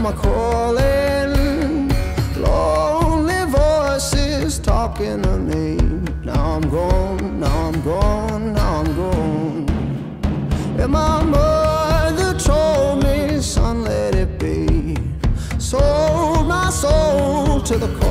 am I calling? Lonely voices talking to me. Now I'm gone, now I'm gone, now I'm gone. And my mother told me, son, let it be. Sold my soul to the